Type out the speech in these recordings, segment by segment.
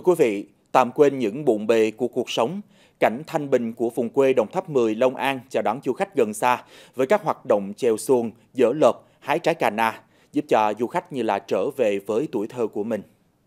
Thưa quý vị, tạm quên những bộn bề của cuộc sống, cảnh thanh bình của vùng quê Đồng Tháp 10, Long An chào đón du khách gần xa với các hoạt động chèo xuồng, dỡ lợp, hái trái cà na, giúp cho du khách như là trở về với tuổi thơ của mình.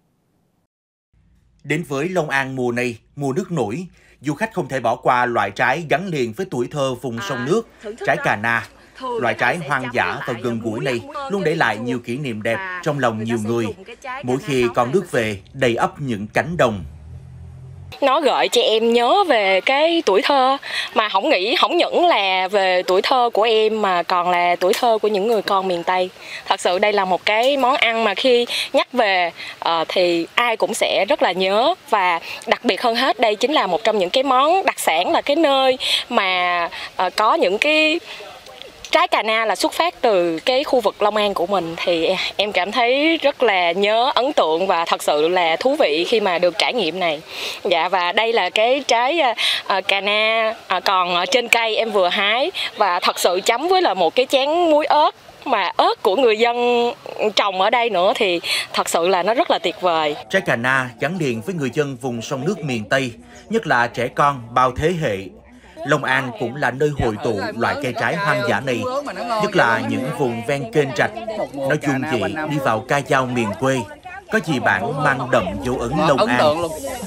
Đến với Long An mùa này, mùa nước nổi, du khách không thể bỏ qua loại trái gắn liền với tuổi thơ vùng sông nước, trái cà na. Loại trái hoang dã và gần gũi này luôn để lại nhiều kỷ niệm đẹp trong lòng nhiều người. Mỗi khi con nước về, đầy ắp những cánh đồng. Nó gợi cho em nhớ về cái tuổi thơ mà không những là về tuổi thơ của em mà còn là tuổi thơ của những người con miền Tây. Thật sự đây là một cái món ăn mà khi nhắc về thì ai cũng sẽ rất là nhớ, và đặc biệt hơn hết đây chính là một trong những cái món đặc sản, là cái nơi mà có những cái trái cà na là xuất phát từ cái khu vực Long An của mình, thì em cảm thấy rất là nhớ, ấn tượng và thật sự là thú vị khi mà được trải nghiệm này. Dạ, và đây là cái trái cà na còn trên cây em vừa hái, và thật sự chấm với là một cái chén muối ớt, mà ớt của người dân trồng ở đây nữa, thì thật sự là nó rất là tuyệt vời. Trái cà na gắn liền với người dân vùng sông nước miền Tây, nhất là trẻ con bao thế hệ. Long An cũng là nơi hội tụ loại cây trái hoang dã này, nhất là những vùng ven kênh rạch. Nó dung dị đi vào ca dao miền quê, có gì bản mang đậm dấu ấn Long An.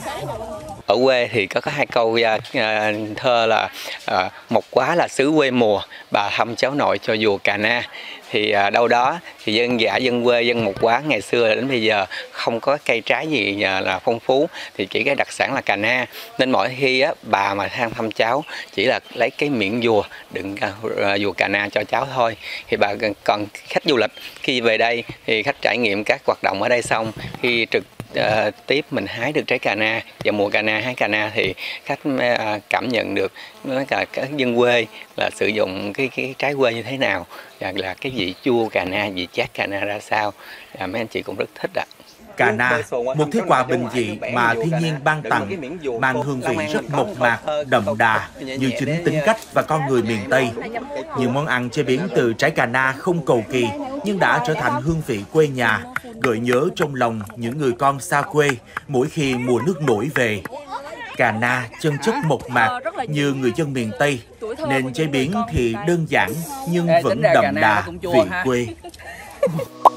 Ở quê thì có hai câu thơ là một quá là xứ quê mùa, bà thăm cháu nội cho vùa cà na. Thì đâu đó thì dân dã, dân quê, dân một quá ngày xưa đến bây giờ không có cây trái gì là phong phú, thì chỉ cái đặc sản là cà na. Nên mỗi khi bà mà thăm cháu chỉ là lấy cái miệng vùa đựng vùa cà na cho cháu thôi. Thì bà còn khách du lịch khi về đây thì khách trải nghiệm các hoạt động ở đây xong, khi trực tiếp mình hái được trái cà na và mùa cà na, hái cà na thì khách cảm nhận được cả các dân quê là sử dụng cái trái quê như thế nào, và là cái vị chua cà na, vị chát cà na ra sao. Mấy anh chị cũng rất thích ạ. Cà na, một thứ quà bình dị mà thiên nhiên ban tặng, mang hương vị rất mộc mạc, đậm đà như chính tính cách và con người miền Tây. Những món ăn chế biến từ trái cà na không cầu kỳ nhưng đã trở thành hương vị quê nhà, gợi nhớ trong lòng những người con xa quê mỗi khi mùa nước nổi về. Cà na chân chất mộc mạc như người dân miền Tây, nên chế biến thì đơn giản nhưng vẫn đậm đà vị quê.